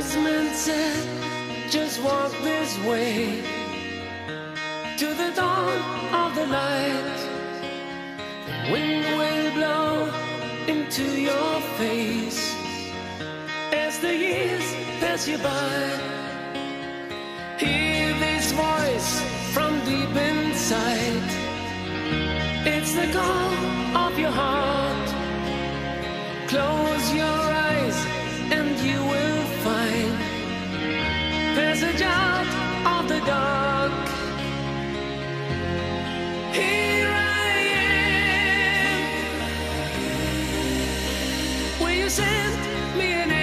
wise men said, just walk this way to the dawn of the light. The wind will blow into your face as the years pass you by. Hear this voice from deep inside. It's the call of your heart. Close your eyes and you will find passage out of the dark. Here I am. Will you send me an